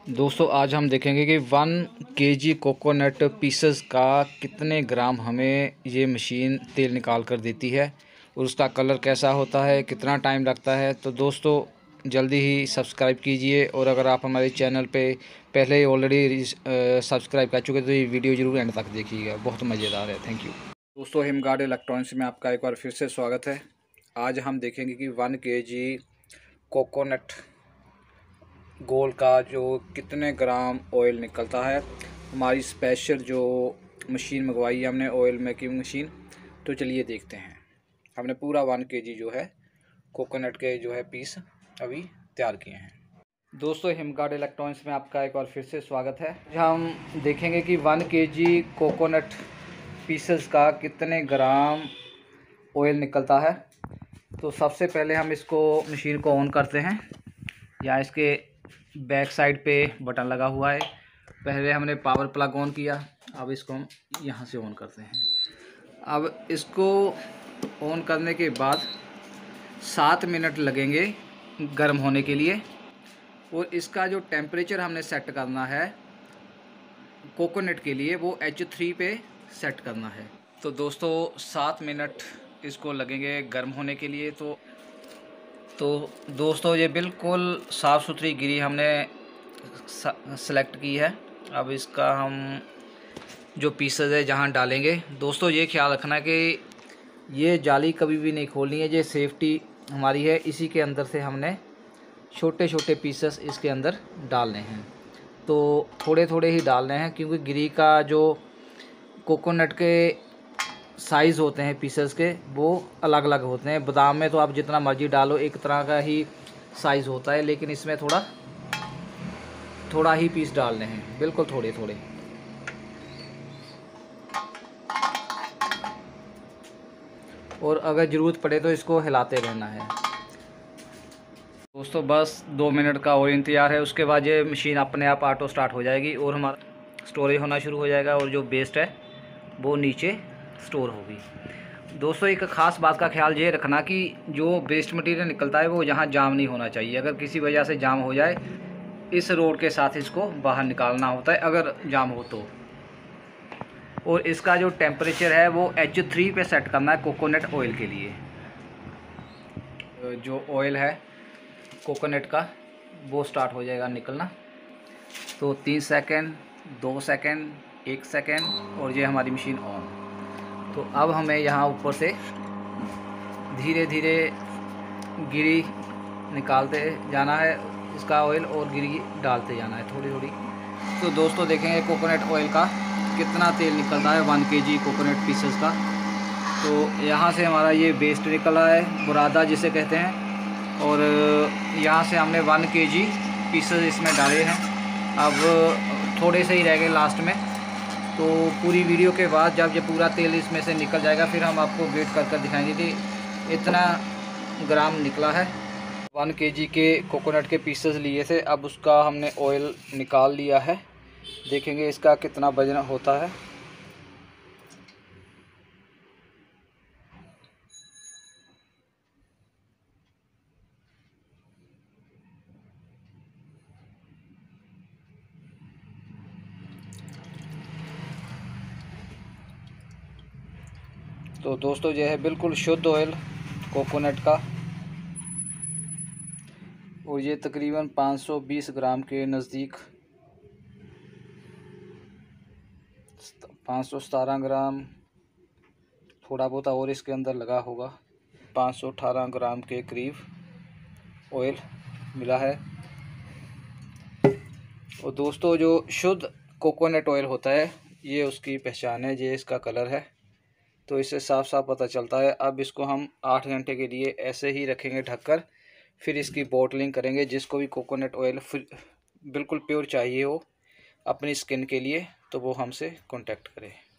दोस्तों आज हम देखेंगे कि 1 kg कोकोनट पीसेस का कितने ग्राम हमें ये मशीन तेल निकाल कर देती है और उसका कलर कैसा होता है, कितना टाइम लगता है। तो दोस्तों जल्दी ही सब्सक्राइब कीजिए और अगर आप हमारे चैनल पे पहले ही ऑलरेडी सब्सक्राइब कर चुके तो ये वीडियो ज़रूर एंड तक देखिएगा, बहुत मज़ेदार है। थैंक यू दोस्तों। हिमगार्ड इलेक्ट्रॉनिक्स में आपका एक बार फिर से स्वागत है। आज हम देखेंगे कि 1 kg कोकोनट गोल का जो कितने ग्राम ऑयल निकलता है। हमारी स्पेशल जो मशीन मंगवाई है हमने, ऑयल मेकिंग मशीन। तो चलिए देखते हैं। हमने पूरा 1 kg जो है कोकोनट के जो है पीस अभी तैयार किए हैं। दोस्तों हिमगार्ड इलेक्ट्रॉनिक्स में आपका एक बार फिर से स्वागत है। हम देखेंगे कि 1 kg कोकोनट पीसेस का कितने ग्राम ऑयल निकलता है। तो सबसे पहले हम इसको मशीन को ऑन करते हैं। यहाँ इसके बैक साइड पे बटन लगा हुआ है। पहले हमने पावर प्लग ऑन किया, अब इसको हम यहाँ से ऑन करते हैं। अब इसको ऑन करने के बाद 7 मिनट लगेंगे गर्म होने के लिए और इसका जो टेम्परेचर हमने सेट करना है कोकोनट के लिए वो H3 पे सेट करना है। तो दोस्तों 7 मिनट इसको लगेंगे गर्म होने के लिए। तो दोस्तों ये बिल्कुल साफ़ सुथरी गिरी हमने सेलेक्ट की है। अब इसका हम जो पीसेस है जहाँ डालेंगे, दोस्तों ये ख्याल रखना कि ये जाली कभी भी नहीं खोलनी है। ये सेफ्टी हमारी है, इसी के अंदर से हमने छोटे छोटे पीसेस इसके अंदर डालने हैं। तो थोड़े थोड़े ही डालने हैं क्योंकि गिरी का जो कोकोनट के साइज़ होते हैं पीसेस के वो अलग अलग होते हैं। बादाम में तो आप जितना मर्जी डालो एक तरह का ही साइज़ होता है, लेकिन इसमें थोड़ा ही पीस डालने हैं, बिल्कुल थोड़े थोड़े। और अगर ज़रूरत पड़े तो इसको हिलाते रहना है। दोस्तों बस 2 मिनट का और इंतज़ार है, उसके बाद ये मशीन अपने आप ऑटो स्टार्ट हो जाएगी और हमारा स्टोरेज होना शुरू हो जाएगा और जो वेस्ट है वो नीचे स्टोर होगी। दोस्तों एक ख़ास बात का ख्याल ये रखना कि जो वेस्ट मटेरियल निकलता है वो यहाँ जाम नहीं होना चाहिए। अगर किसी वजह से जाम हो जाए, इस रोड के साथ इसको बाहर निकालना होता है अगर जाम हो तो। और इसका जो टेम्परेचर है वो H3 पे सेट करना है कोकोनट ऑयल के लिए। जो ऑयल है कोकोनट का वो स्टार्ट हो जाएगा निकलना। तो 3 सेकंड, 2 सेकंड, 1 सेकंड और ये हमारी मशीन ऑन। तो अब हमें यहाँ ऊपर से धीरे धीरे गिरी निकालते जाना है इसका ऑयल और गिरी डालते जाना है थोड़ी थोड़ी। तो दोस्तों देखेंगे कोकोनट ऑयल का कितना तेल निकलता है 1 kg कोकोनट पीसेस का। तो यहाँ से हमारा ये वेस्ट निकला है, बुरादा जिसे कहते हैं, और यहाँ से हमने 1 kg पीसेस इसमें डाले हैं। अब थोड़े से ही रह गए लास्ट में। तो पूरी वीडियो के बाद जब ये पूरा तेल इसमें से निकल जाएगा फिर हम आपको वेट कर दिखाएंगे कि इतना ग्राम निकला है। 1 kg के कोकोनट के पीसेस लिए थे, अब उसका हमने ऑयल निकाल लिया है। देखेंगे इसका कितना वजन होता है। तो दोस्तों यह है बिल्कुल शुद्ध ऑयल कोकोनट का और ये तकरीबन 520 ग्राम के नज़दीक, 517 ग्राम, थोड़ा बहुत और इसके अंदर लगा होगा। 518 ग्राम के करीब ऑयल मिला है। और दोस्तों जो शुद्ध कोकोनट ऑयल होता है ये उसकी पहचान है, ये इसका कलर है। तो इससे साफ साफ पता चलता है। अब इसको हम 8 घंटे के लिए ऐसे ही रखेंगे ढककर, फिर इसकी बॉटलिंग करेंगे। जिसको भी कोकोनट ऑयल बिल्कुल प्योर चाहिए हो अपनी स्किन के लिए तो वो हमसे कांटेक्ट करें।